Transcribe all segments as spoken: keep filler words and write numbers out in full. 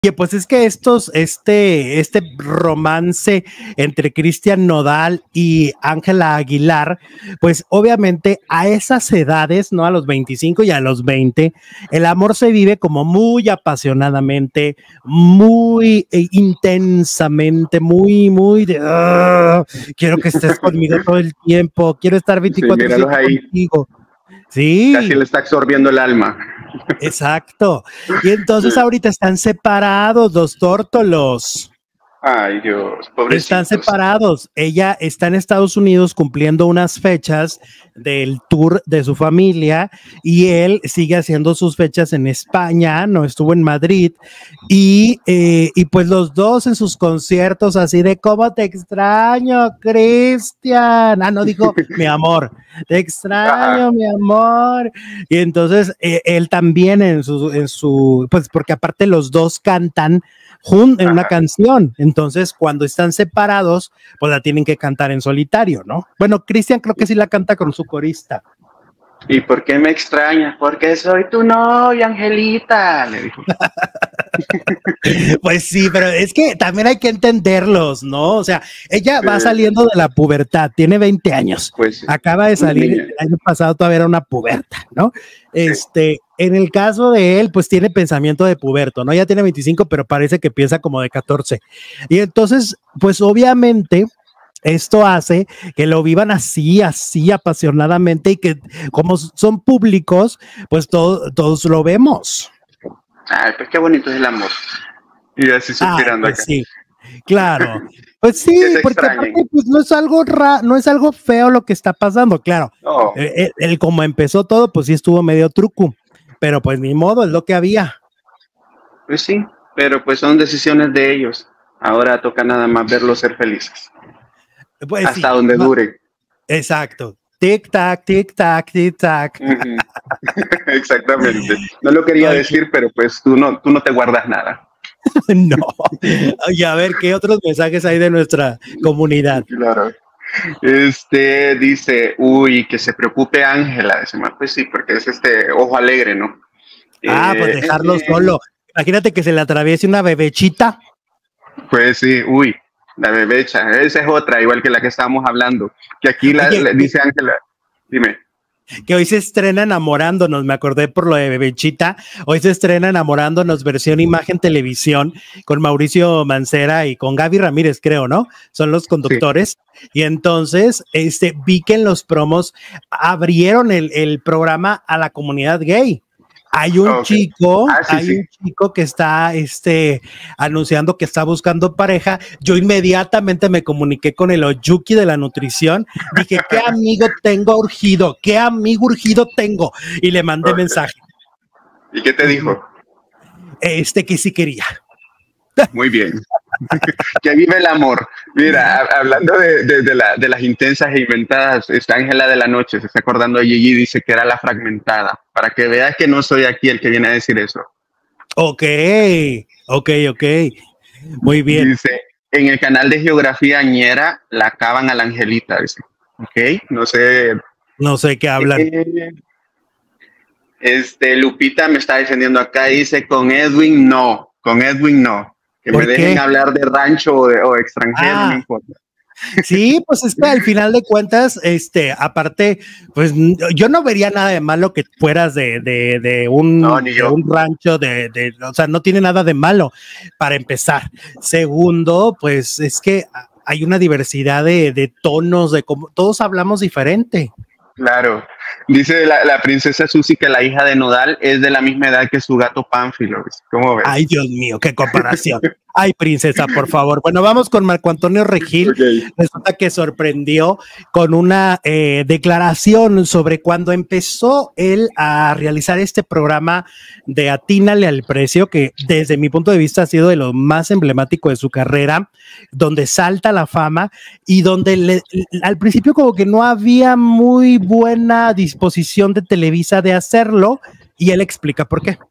Oye, pues es que estos, este, este romance entre Cristian Nodal y Ángela Aguilar, pues obviamente a esas edades, ¿no? A los veinticinco y a los veinte, el amor se vive como muy apasionadamente, muy eh, intensamente, muy, muy de, "Ah, quiero que estés conmigo todo el tiempo, quiero estar veinticuatro Sí, míralos ahí. contigo". Sí. Casi le está absorbiendo el alma. Exacto. Y entonces ahorita están separados los tórtolos. Ay, Dios, pobrecitos. Están separados. Ella está en Estados Unidos cumpliendo unas fechas del tour de su familia y él sigue haciendo sus fechas en España, no estuvo en Madrid y, eh, y pues los dos en sus conciertos así de cómo te extraño, Cristian. Ah, no dijo mi amor, te extraño, Ajá. mi amor. Y entonces eh, él también en su, en su, pues porque aparte los dos cantan en una Ajá. canción, entonces cuando están separados, pues la tienen que cantar en solitario, ¿no? Bueno, Cristian creo que sí la canta con su corista. ¿Y por qué me extrañas? Porque soy tu novia, Angelita, le dijo. Pues sí, pero es que también hay que entenderlos, ¿no? O sea, ella va saliendo de la pubertad, tiene veinte años, pues, acaba de salir, el año pasado todavía era una puberta, ¿no? Este, sí. En el caso de él, pues tiene pensamiento de puberto, ¿no? Ya tiene veinticinco, pero parece que piensa como de catorce. Y entonces, pues obviamente, esto hace que lo vivan así, así apasionadamente y que como son públicos, pues todo, todos lo vemos. Ay, pues qué bonito es el amor. Y así suspirando ah, pues acá. Sí, claro. Pues sí, porque aparte, pues, no es algo ra no es algo feo lo que está pasando, claro. No. Él, él, como empezó todo, pues sí estuvo medio truco, pero pues ni modo, es lo que había. Pues sí, pero pues son decisiones de ellos. Ahora toca nada más verlos ser felices. Pues hasta sí, donde no, dure. Exacto. Tic tac, tic tac, tic tac. Uh-huh. Exactamente. No lo quería okay. decir, pero pues tú no, tú no te guardas nada. No. Oye, a ver, ¿qué otros mensajes hay de nuestra comunidad? Claro. Este dice, uy, que se preocupe Ángela. Pues sí, porque es este ojo alegre, ¿no? Ah, eh, pues dejarlo eh, solo. Imagínate que se le atraviese una bebechita. Pues sí, uy, la bebecha. Esa es otra, igual que la que estábamos hablando. Que aquí la, Oye, la, dice Ángela, dime. Que hoy se estrena Enamorándonos, me acordé por lo de Bebechita, hoy se estrena Enamorándonos versión imagen televisión con Mauricio Mancera y con Gaby Ramírez, creo, ¿no? Son los conductores. Sí. Y entonces este, vi que en los promos abrieron el, el programa a la comunidad gay. Hay un okay. chico, ah, sí, hay sí. un chico que está este, anunciando que está buscando pareja. Yo inmediatamente me comuniqué con el Oyuki de la nutrición. Dije, ¿qué amigo tengo urgido? ¿Qué amigo urgido tengo? Y le mandé okay. mensaje. ¿Y qué te dijo? Este que sí quería. Muy bien. Que vive el amor. Mira, hablando de, de, de, la, de las intensas e inventadas, está Ángela de la Noche, se está acordando de Gigi, dice que era la fragmentada, para que veas que no soy aquí el que viene a decir eso. Ok, ok, ok. Muy bien. Dice, en el canal de Geografía Ñera la acaban a la Angelita, dice. Ok, no sé. No sé qué hablan. Eh, este, Lupita me está defendiendo acá, dice, con Edwin no, con Edwin no. Que me dejen qué? hablar de rancho o, de, o extranjero, ah, no me importa. Sí, pues es que al final de cuentas, este, aparte, pues yo no vería nada de malo que fueras de, de, de, un, no, de un rancho, de, de, o sea, no tiene nada de malo, para empezar. Segundo, pues es que hay una diversidad de, de tonos, de cómo todos hablamos diferente. Claro. Dice la, la princesa Susi que la hija de Nodal es de la misma edad que su gato Pánfilo. ¿Cómo ves? Ay, Dios mío, qué comparación. Ay, princesa, por favor. Bueno, vamos con Marco Antonio Regil. Okay. Resulta que sorprendió con una eh, declaración sobre cuando empezó él a realizar este programa de Atínale al Precio, que desde mi punto de vista ha sido de lo más emblemático de su carrera, donde salta la fama y donde le, al principio como que no había muy buena disposición de Televisa de hacerlo y él explica por qué.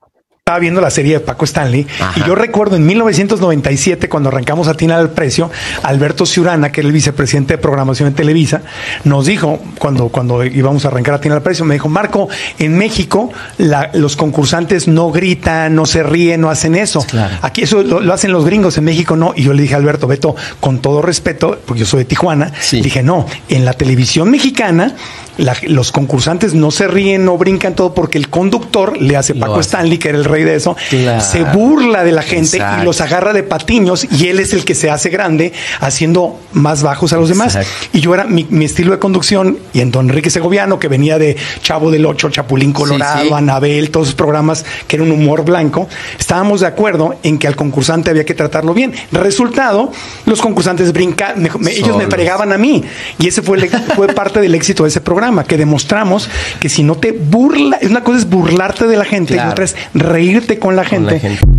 estaba viendo la serie de Paco Stanley. Ajá. Y yo recuerdo en mil novecientos noventa y siete, cuando arrancamos Atina al Precio, Alberto Ciurana, que era el vicepresidente de programación en Televisa, nos dijo, cuando, cuando íbamos a arrancar Atina al Precio, me dijo, Marco, en México la, los concursantes no gritan, no se ríen, no hacen eso. Claro. Aquí eso lo, lo hacen los gringos, en México no. Y yo le dije a Alberto, Beto, con todo respeto, porque yo soy de Tijuana, sí. Dije, no, en la televisión mexicana La, los concursantes no se ríen, no brincan todo porque el conductor le hace Paco hace. Stanley, que era el rey de eso, claro. Se burla de la gente. Exacto. Y los agarra de patiños y él es el que se hace grande haciendo más bajos a los demás. Exacto. Y yo era mi, mi estilo de conducción y en Don Enrique Segoviano, que venía de Chavo del Ocho, Chapulín Colorado, sí, sí. Anabel, todos esos programas que era un humor blanco, estábamos de acuerdo en que al concursante había que tratarlo bien. Resultado, los concursantes brincan, me, me, ellos me fregaban a mí y ese fue, el, fue parte del éxito de ese programa, que demostramos que si no te burla, es una cosa es burlarte de la gente, claro. Y otra es reírte con la gente. Con la gente.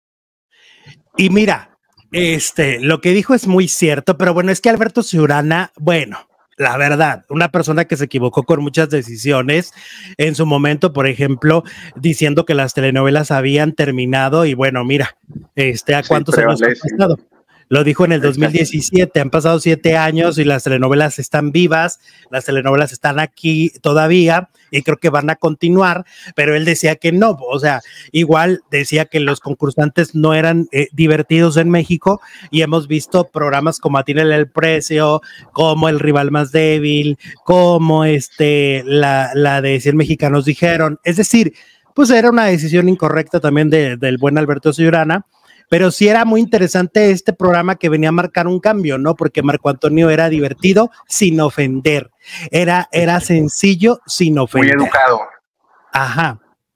Y mira, este, lo que dijo es muy cierto, pero bueno, es que Alberto Ciurana, bueno, la verdad, una persona que se equivocó con muchas decisiones en su momento, por ejemplo, diciendo que las telenovelas habían terminado y bueno, mira, este, ¿a cuántos sí, años ha pasado? Lo dijo en el dos mil diecisiete, han pasado siete años y las telenovelas están vivas, las telenovelas están aquí todavía y creo que van a continuar, pero él decía que no, o sea, igual decía que los concursantes no eran eh, divertidos en México y hemos visto programas como Atínale el Precio, como El Rival Más Débil, como este, la, la de cien mexicanos dijeron, es decir, pues era una decisión incorrecta también de, del buen Alberto Ciurana. Pero sí era muy interesante este programa que venía a marcar un cambio, ¿no? Porque Marco Antonio era divertido sin ofender. Era, era sencillo sin ofender. Muy educado. Ajá.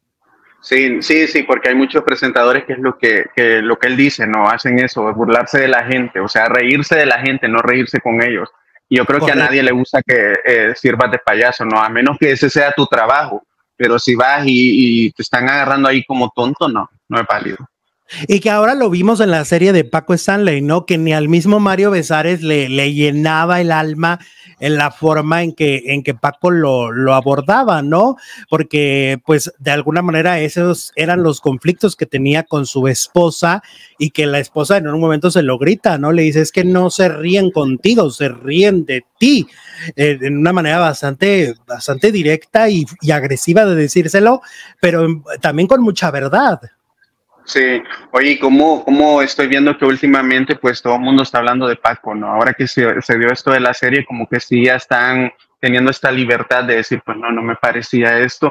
Sí, sí, sí, porque hay muchos presentadores que es lo que, que, lo que él dice, ¿no? Hacen eso, burlarse de la gente, o sea, reírse de la gente, no reírse con ellos. Y yo creo Correcto. Que a nadie le gusta que eh, sirvas de payaso, ¿no? A menos que ese sea tu trabajo. Pero si vas y, y te están agarrando ahí como tonto, no, no es válido. Y que ahora lo vimos en la serie de Paco Stanley, ¿no? Que ni al mismo Mario Besares le, le llenaba el alma en la forma en que, en que Paco lo, lo abordaba, ¿no? Porque, pues, de alguna manera esos eran los conflictos que tenía con su esposa y que la esposa en un momento se lo grita, ¿no? Le dice, es que no se ríen contigo, se ríen de ti, eh, en una manera bastante, bastante directa y, y agresiva de decírselo, pero también con mucha verdad. Sí, oye, ¿cómo, cómo estoy viendo que últimamente pues todo el mundo está hablando de Paco, ¿no? Ahora que se, se dio esto de la serie, como que sí ya están teniendo esta libertad de decir, pues no, no me parecía esto.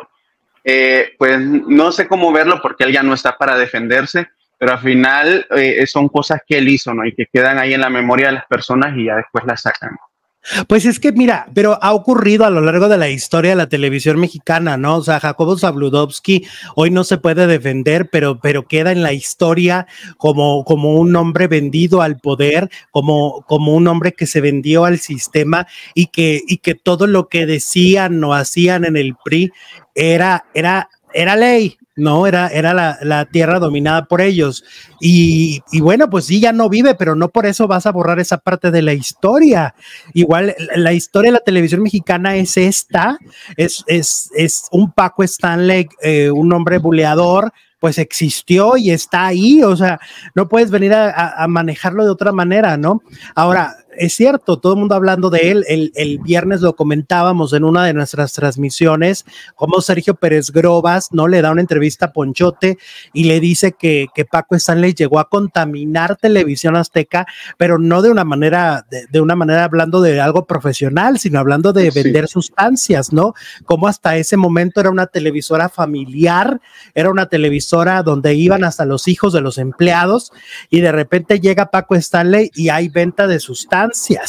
Eh, pues no sé cómo verlo porque él ya no está para defenderse, pero al final eh, son cosas que él hizo, ¿no? Y que quedan ahí en la memoria de las personas y ya después las sacan. Pues es que mira, pero ha ocurrido a lo largo de la historia de la televisión mexicana, ¿no? O sea, Jacobo Zabludovsky hoy no se puede defender, pero, pero queda en la historia como, como un hombre vendido al poder, como, como un hombre que se vendió al sistema y que, y que todo lo que decían o hacían en el P R I era, era, era ley. No, era, era la, la tierra dominada por ellos. Y, y bueno, pues sí, ya no vive, pero no por eso vas a borrar esa parte de la historia. Igual, la historia de la televisión mexicana es esta, es, es, es un Paco Stanley, eh, un hombre buleador, pues existió y está ahí, o sea, no puedes venir a, a, a manejarlo de otra manera, ¿no? Ahora, es cierto, todo el mundo hablando de él, el, el viernes lo comentábamos en una de nuestras transmisiones, como Sergio Pérez Grobas, ¿no? Le da una entrevista a Ponchote y le dice que, que Paco Stanley llegó a contaminar Televisión Azteca, pero no de una manera, de, de una manera hablando de algo profesional, sino hablando de sí. vender sustancias, ¿no? Como hasta ese momento era una televisora familiar, era una televisora donde iban hasta los hijos de los empleados y de repente llega Paco Stanley y hay venta de sustancias.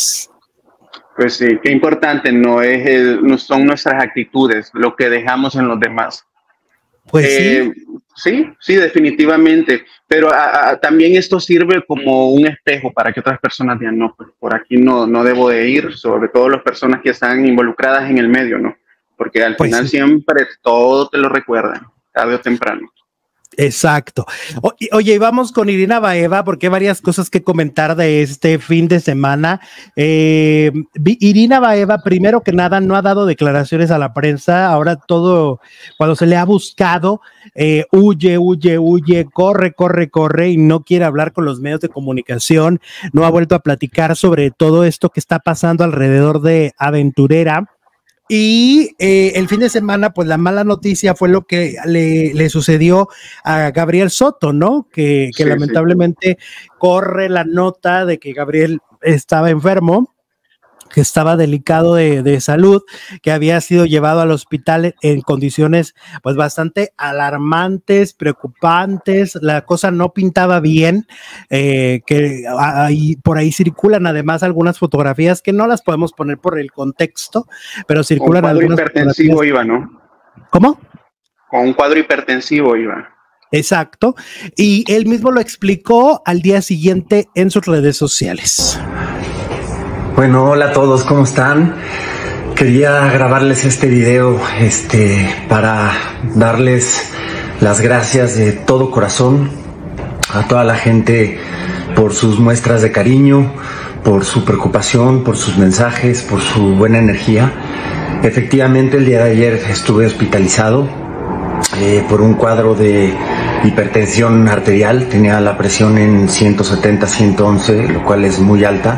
Pues sí, qué importante no es el, no son nuestras actitudes, lo que dejamos en los demás. Pues eh, sí. Sí, sí, definitivamente. Pero a, a, también esto sirve como un espejo para que otras personas digan, no, pues por aquí no, no debo de ir, sobre todo las personas que están involucradas en el medio, ¿no? Porque al pues final sí. siempre todo te lo recuerdan, tarde o temprano. Exacto. O, oye, y vamos con Irina Baeva, porque hay varias cosas que comentar de este fin de semana. Eh, Irina Baeva, primero que nada, no ha dado declaraciones a la prensa. Ahora todo, cuando se le ha buscado, eh, huye, huye, huye, corre, corre, corre, y no quiere hablar con los medios de comunicación. No ha vuelto a platicar sobre todo esto que está pasando alrededor de Aventurera. Y eh, el fin de semana, pues la mala noticia fue lo que le, le sucedió a Gabriel Soto, ¿no? Que, que sí, lamentablemente sí. corre la nota de que Gabriel estaba enfermo, que estaba delicado de, de salud, que había sido llevado al hospital en condiciones pues bastante alarmantes, preocupantes, la cosa no pintaba bien, eh, que ahí, por ahí circulan además algunas fotografías que no las podemos poner por el contexto, pero circulan Con un cuadro algunas hipertensivo iba, ¿no? ¿Cómo? Con un cuadro hipertensivo iba. Exacto, y él mismo lo explicó al día siguiente en sus redes sociales. Bueno, hola a todos, ¿cómo están? Quería grabarles este video este, para darles las gracias de todo corazón a toda la gente por sus muestras de cariño, por su preocupación, por sus mensajes, por su buena energía. Efectivamente, el día de ayer estuve hospitalizado eh, por un cuadro de hipertensión arterial. Tenía la presión en ciento setenta, ciento once, lo cual es muy alta.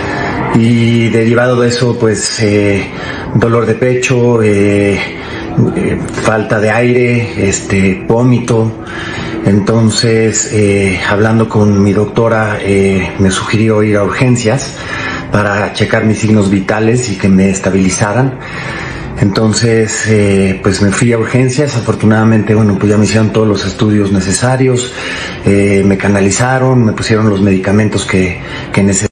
Y derivado de eso, pues, eh, dolor de pecho, eh, eh, falta de aire, este, vómito. Entonces, eh, hablando con mi doctora, eh, me sugirió ir a urgencias para checar mis signos vitales y que me estabilizaran. Entonces, eh, pues me fui a urgencias. Afortunadamente, bueno, pues ya me hicieron todos los estudios necesarios, eh, me canalizaron, me pusieron los medicamentos que, que necesitaba.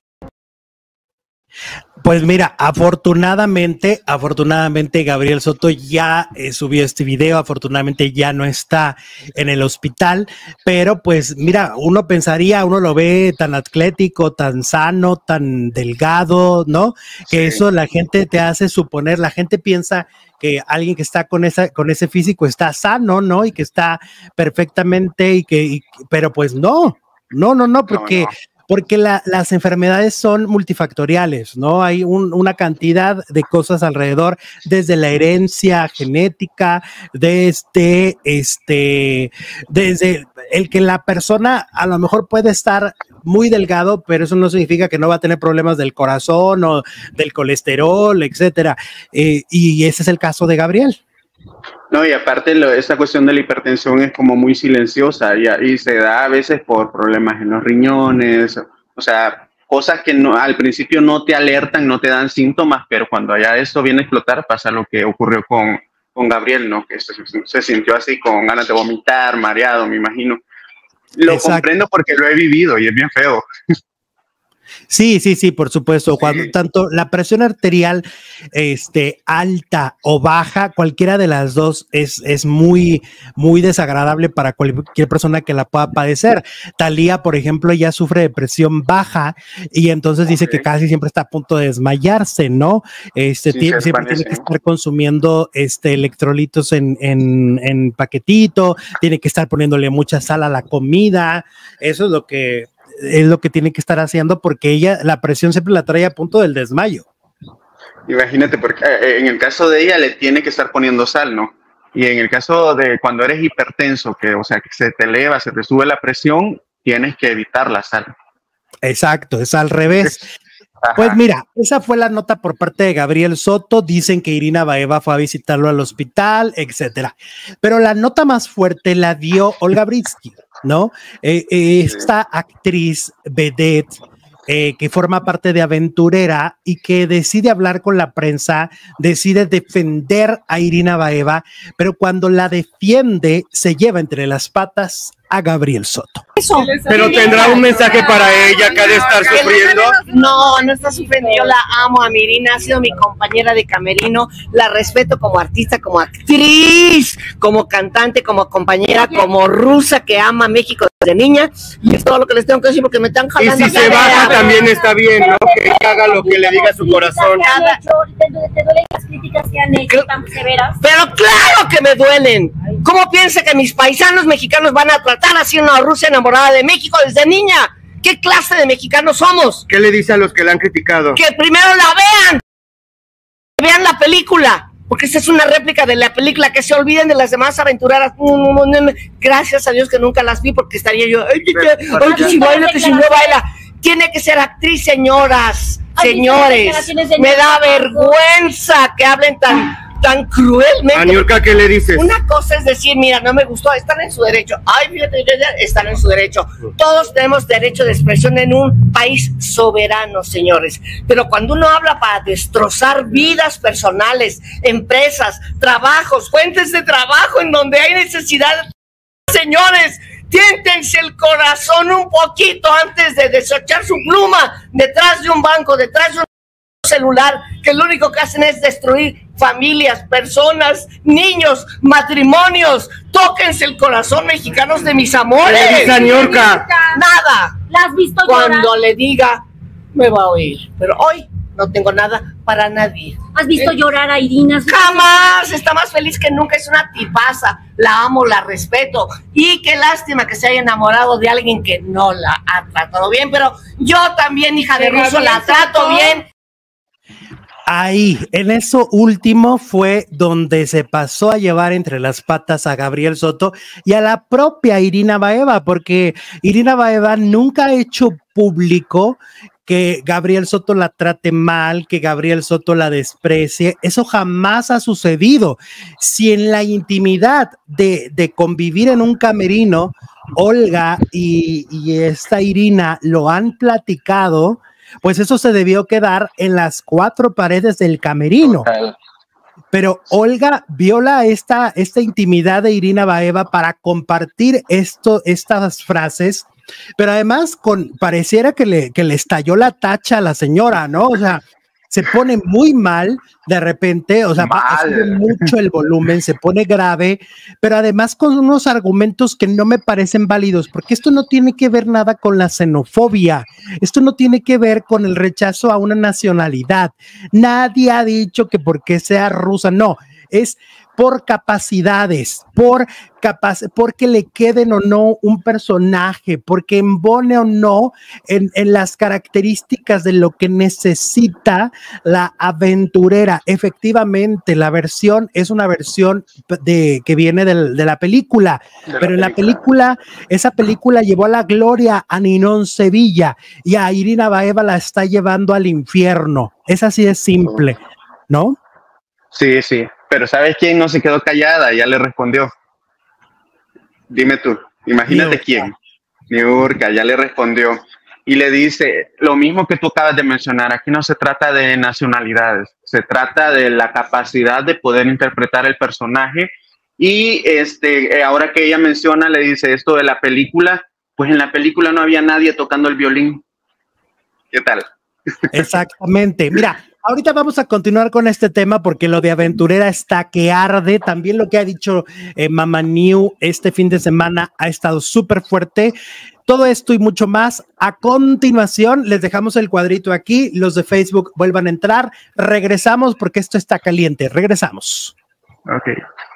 Pues mira, afortunadamente, afortunadamente Gabriel Soto ya eh, subió este video, afortunadamente ya no está en el hospital, pero pues mira, uno pensaría, uno lo ve tan atlético, tan sano, tan delgado, ¿no? Que sí. Eso la gente te hace suponer, la gente piensa que alguien que está con esa, con ese físico está sano, ¿no? Y que está perfectamente, y que, y, pero pues no, no, no, no, porque... No, no. Porque la, las enfermedades son multifactoriales, ¿no? Hay un, una cantidad de cosas alrededor, desde la herencia genética, desde, este, desde el que la persona a lo mejor puede estar muy delgado, pero eso no significa que no va a tener problemas del corazón o del colesterol, etcétera. Eh, y ese es el caso de Gabriel. No, y aparte lo, esta cuestión de la hipertensión es como muy silenciosa y, y se da a veces por problemas en los riñones, o sea, cosas que no, al principio no te alertan, no te dan síntomas, pero cuando ya esto viene a explotar pasa lo que ocurrió con, con Gabriel, ¿no? Que se, se sintió así con ganas de vomitar, mareado, me imagino. Lo Exacto. comprendo porque lo he vivido y es bien feo. Sí, sí, sí, por supuesto. Cuando tanto la presión arterial este, alta o baja, cualquiera de las dos es, es muy, muy desagradable para cualquier persona que la pueda padecer. Talía, por ejemplo, ella sufre de presión baja y entonces dice okay. que casi siempre está a punto de desmayarse, ¿no? Este, sí, tiene, siempre tiene que estar consumiendo este, electrolitos en, en, en paquetito, tiene que estar poniéndole mucha sal a la comida. Eso es lo que... es lo que tiene que estar haciendo porque ella, la presión siempre la trae a punto del desmayo. Imagínate, porque en el caso de ella le tiene que estar poniendo sal, ¿no? Y en el caso de cuando eres hipertenso, que o sea, que se te eleva, se te sube la presión, tienes que evitar la sal. Exacto, es al revés. Ajá. Pues mira, esa fue la nota por parte de Gabriel Soto. Dicen que Irina Baeva fue a visitarlo al hospital, etcétera. Pero la nota más fuerte la dio Olga Brinsky, ¿no? Eh, eh, esta actriz vedette eh, que forma parte de Aventurera y que decide hablar con la prensa, decide defender a Irina Baeva, pero cuando la defiende se lleva entre las patas a Gabriel Soto. Eso. Pero tendrá un mensaje para ella que ha de estar sufriendo. No, no está sufriendo. Yo la amo a mi Irina, ha sido mi compañera de camerino, la respeto como artista, como actriz, como cantante, como compañera, como rusa que ama México. de niña, y es todo lo que les tengo que decir porque me están Y jalando. si se baja también está bien, ¿no? Que ella haga lo que le diga su corazón. ¿Te, te duelen las críticas que han hecho tan severas? Pero claro que me duelen. ¿Cómo piensa que mis paisanos mexicanos van a tratar así a una Rusia enamorada de México desde niña? ¿Qué clase de mexicanos somos? ¿Qué le dice a los que la han criticado? Que primero la vean. Vean la película. Porque esta es una réplica de la película, que se olviden de las demás aventureras. Gracias a Dios que nunca las vi, porque estaría yo, ay, ay, ay, que si baila, que si no baila. Tiene que ser actriz, señoras, señores. Me da vergüenza que hablen tan, tan cruelmente. A Niurka, ¿qué le dices? Una cosa es decir, mira, no me gustó, están en su derecho. Ay, fíjate, están en su derecho. Todos tenemos derecho de expresión en un país soberano, señores. Pero cuando uno habla para destrozar vidas personales, empresas, trabajos, fuentes de trabajo en donde hay necesidad, señores, tiéntense el corazón un poquito antes de desechar su pluma detrás de un banco, detrás de un celular, que lo único que hacen es destruir familias, personas, niños, matrimonios. Tóquense el corazón, mexicanos de mis amores. ¿Qué le dice a Niurka? Nada. ¿La has visto llorar? Cuando le diga, me va a oír. Pero hoy no tengo nada para nadie. ¿Has visto ¿Eh? llorar a Irina? Jamás. Está más feliz que nunca. Es una tipaza. La amo, la respeto. Y qué lástima que se haya enamorado de alguien que no la ha tratado bien. Pero yo también, hija de ruso, la trato bien. Ahí, en eso último fue donde se pasó a llevar entre las patas a Gabriel Soto y a la propia Irina Baeva, porque Irina Baeva nunca ha hecho público que Gabriel Soto la trate mal, que Gabriel Soto la desprecie. Eso jamás ha sucedido. Si en la intimidad de, de convivir en un camerino, Olga y, y esta Irina lo han platicado, pues eso se debió quedar en las cuatro paredes del camerino. Pero Olga viola esta, esta intimidad de Irina Baeva para compartir esto, estas frases, pero además con, pareciera que le, que le estalló la tacha a la señora, ¿no? O sea, se pone muy mal de repente, o sea, sube mucho el volumen, se pone grave, pero además con unos argumentos que no me parecen válidos, porque esto no tiene que ver nada con la xenofobia, esto no tiene que ver con el rechazo a una nacionalidad. Nadie ha dicho que porque sea rusa, no, es por capacidades, por capaz, porque le queden o no un personaje, porque embone o no en, en las características de lo que necesita la aventurera. Efectivamente, la versión es una versión de, que viene de, de la película, de pero la en película. la película, esa película llevó a la gloria a Ninón Sevilla y a Irina Baeva la está llevando al infierno. Es así de simple, ¿no? Sí, sí. Pero ¿sabes quién no se quedó callada? Ya le respondió. Dime tú, imagínate Niurka. quién. Niurka, ya le respondió. Y le dice, lo mismo que tú acabas de mencionar, aquí no se trata de nacionalidades, se trata de la capacidad de poder interpretar el personaje. Y este, ahora que ella menciona, le dice esto de la película, pues en la película no había nadie tocando el violín. ¿Qué tal? Exactamente. Mira, ahorita vamos a continuar con este tema porque lo de aventurera está que arde. También lo que ha dicho eh, Mama New este fin de semana ha estado súper fuerte. Todo esto y mucho más. A continuación, les dejamos el cuadrito aquí. Los de Facebook vuelvan a entrar. Regresamos porque esto está caliente. Regresamos. Ok.